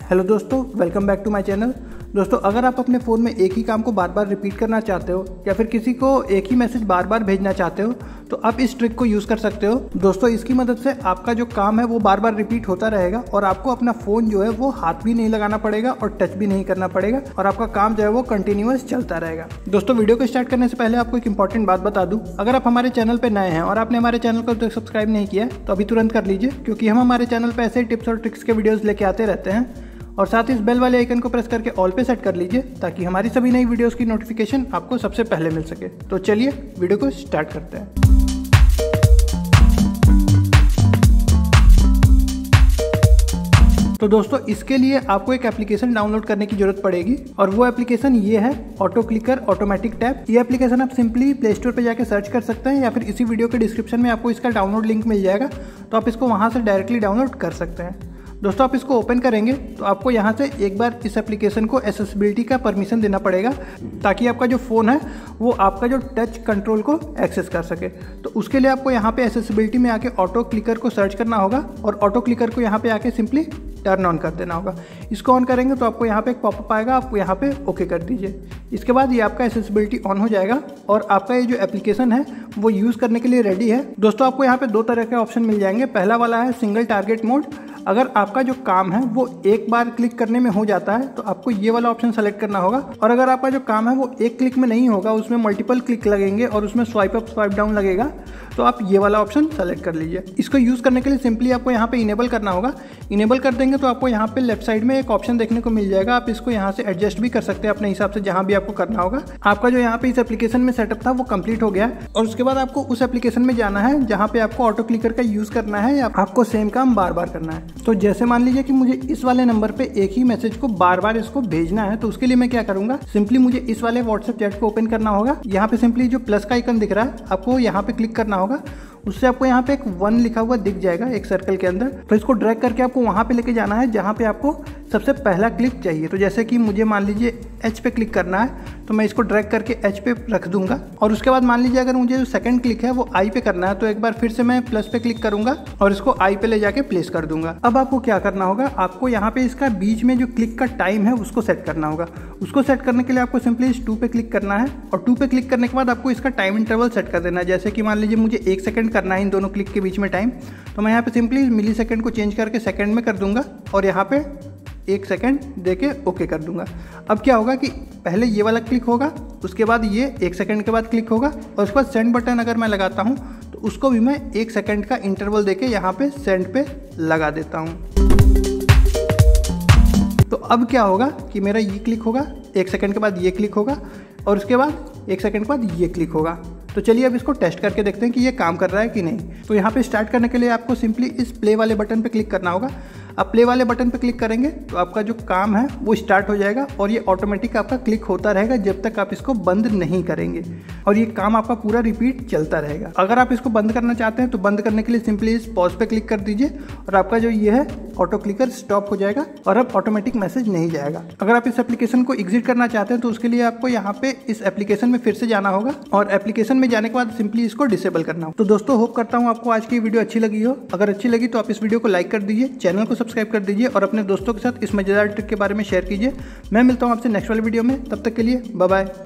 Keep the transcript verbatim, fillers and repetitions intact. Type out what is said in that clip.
Hello दोस्तों, welcome back to my channel. दोस्तों, अगर आप अपने फ़ोन में एक ही काम को बार बार रिपीट करना चाहते हो या फिर किसी को एक ही मैसेज बार बार भेजना चाहते हो तो आप इस ट्रिक को यूज़ कर सकते हो। दोस्तों, इसकी मदद से आपका जो काम है वो बार बार रिपीट होता रहेगा और आपको अपना फ़ोन जो है वो हाथ भी नहीं लगाना पड़ेगा और टच भी नहीं करना पड़ेगा और आपका काम जो है वो कंटिन्यूअस चलता रहेगा। दोस्तों, वीडियो को स्टार्ट करने से पहले आपको एक इंपॉर्टेंट बात बता दूं, अगर आप हमारे चैनल पर नए हैं और आपने हमारे चैनल को तो सब्सक्राइब नहीं किया तो अभी तुरंत कर लीजिए, क्योंकि हम हमारे चैनल पर ऐसे टिप्स और ट्रिक्स के वीडियोज़ लेके आते रहते हैं। और साथ ही इस बेल वाले आइकन को प्रेस करके ऑल पे सेट कर लीजिए ताकि हमारी सभी नई वीडियोस की नोटिफिकेशन आपको सबसे पहले मिल सके। तो चलिए वीडियो को स्टार्ट करते हैं। तो दोस्तों, इसके लिए आपको एक एप्लीकेशन डाउनलोड करने की जरूरत पड़ेगी और वो एप्लीकेशन ये है ऑटो क्लिकर ऑटोमेटिक टैब। ये एप्लीकेशन आप सिंपली प्ले स्टोर पे जाके सर्च कर सकते हैं या फिर इसी वीडियो के डिस्क्रिप्शन में आपको इसका डाउनलोड लिंक मिल जाएगा, तो आप इसको वहाँ से डायरेक्टली डाउनलोड कर सकते हैं। दोस्तों, आप इसको ओपन करेंगे तो आपको यहाँ से एक बार इस एप्लीकेशन को एक्सेसिबिलिटी का परमिशन देना पड़ेगा ताकि आपका जो फ़ोन है वो आपका जो टच कंट्रोल को एक्सेस कर सके। तो उसके लिए आपको यहाँ पे एक्सेसिबिलिटी में आके ऑटो क्लिकर को सर्च करना होगा और ऑटो क्लिकर को यहाँ पे आके सिंपली टर्न ऑन कर देना होगा। इसको ऑन करेंगे तो आपको यहाँ पे एक पॉपअप आएगा, आप यहाँ पे ओके कर दीजिए। इसके बाद ये आपका एक्सेसिबिलिटी ऑन हो जाएगा और आपका ये जो एप्लीकेशन है वो यूज़ करने के लिए रेडी है। दोस्तों, आपको यहाँ पे दो तरह के ऑप्शन मिल जाएंगे। पहला वाला है सिंगल टारगेट मोड। अगर आपका जो काम है वो एक बार क्लिक करने में हो जाता है तो आपको ये वाला ऑप्शन सेलेक्ट करना होगा, और अगर आपका जो काम है वो एक क्लिक में नहीं होगा, उसमें मल्टीपल क्लिक लगेंगे और उसमें स्वाइप अप स्वाइप डाउन लगेगा, तो आप ये वाला ऑप्शन सेलेक्ट कर लीजिए। इसको यूज़ करने के लिए सिंपली आपको यहाँ पे इनेबल करना होगा। इनेबल कर देंगे तो आपको यहाँ पे लेफ्ट साइड में एक ऑप्शन देखने को मिल जाएगा। आप इसको यहाँ से एडजस्ट भी कर सकते हैं अपने हिसाब से, जहाँ भी आपको करना होगा। आपका जो यहाँ पे इस एप्लीकेशन में सेटअप था वो कंप्लीट हो गया और उसके बाद आपको उस एप्लीकेशन में जाना है जहाँ पे आपको ऑटो क्लिकर का यूज़ करना है या आपको सेम काम बार बार करना है। तो जैसे मान लीजिए कि मुझे इस वाले नंबर पे एक ही मैसेज को बार बार इसको भेजना है, तो उसके लिए मैं क्या करूंगा, सिंपली मुझे इस वाले व्हाट्सएप चैट को ओपन करना होगा। यहाँ पे सिंपली जो प्लस का आइकन दिख रहा है आपको यहाँ पे क्लिक करना होगा। उससे आपको यहाँ पे एक वन लिखा हुआ दिख जाएगा एक सर्कल के अंदर, तो इसको ड्रैग करके आपको वहाँ पे लेके जाना है जहाँ पे आपको सबसे पहला क्लिक चाहिए। तो जैसे कि मुझे मान लीजिए एच पे क्लिक करना है तो मैं इसको ड्रैग करके एच पे रख दूंगा, और उसके बाद मान लीजिए अगर मुझे जो सेकंड क्लिक है वो आई पे करना है तो एक बार फिर से मैं प्लस पे क्लिक करूंगा और इसको आई पे ले जाके प्लेस कर दूंगा। अब आपको क्या करना होगा, आपको यहाँ पे इसका बीच में जो क्लिक का टाइम है उसको सेट करना होगा। उसको सेट करने के लिए आपको सिंपली इस टू पे क्लिक करना है और टू पे क्लिक करने के बाद आपको इसका टाइम इंटरवल सेट कर देना है। जैसे कि मान लीजिए मुझे एक सेकंड करना है इन दोनों क्लिक के बीच में टाइम, तो मैं यहाँ पे सिंपली मिली सेकंड को चेंज करके सेकंड में कर दूंगा और यहाँ पे एक सेकंड देके ओके कर दूंगा। अब क्या होगा कि पहले ये वाला क्लिक होगा, उसके बाद ये एक सेकंड के बाद क्लिक होगा और उसके बाद सेंड बटन अगर मैं लगाता हूँ तो उसको भी मैं एक सेकंड का इंटरवल देके यहाँ पे सेंड पे लगा देता हूँ। तो अब क्या होगा कि मेरा ये क्लिक होगा, एक सेकंड के बाद ये क्लिक होगा और उसके बाद एक सेकंड के बाद ये क्लिक होगा। तो चलिए अब इसको टेस्ट करके देखते हैं कि ये काम कर रहा है कि नहीं। तो यहाँ पे स्टार्ट करने के लिए आपको सिंपली इस प्ले वाले बटन पे क्लिक करना होगा। आप प्ले वाले बटन पे क्लिक करेंगे तो आपका जो काम है वो स्टार्ट हो जाएगा और ये ऑटोमेटिक आपका क्लिक होता रहेगा जब तक आप इसको बंद नहीं करेंगे, और ये काम आपका पूरा रिपीट चलता रहेगा। अगर आप इसको बंद करना चाहते हैं तो बंद करने के लिए सिंपली इस पॉज पे क्लिक कर दीजिए और आपका जो ये है ऑटो क्लिकर स्टॉप हो जाएगा और अब ऑटोमेटिक मैसेज नहीं जाएगा। अगर आप इस एप्लीकेशन को एग्जिट करना चाहते हैं तो उसके लिए आपको यहाँ पे इस एप्लीकेशन में फिर से जाना होगा और एप्लीकेशन में जाने के बाद सिंपली इसको डिसेबल करना होगा। तो दोस्तों, होप करता हूँ आपको आज की वीडियो अच्छी लगी हो। अगर अच्छी लगी तो आप इस वीडियो को लाइक कर दीजिए, चैनल को सब्सक्राइब कर दीजिए और अपने दोस्तों के साथ इस मजेदार ट्रिक के बारे में शेयर कीजिए। मैं मिलता हूँ आपसे नेक्स्ट वाले वीडियो में, तब तक के लिए बाय बाय।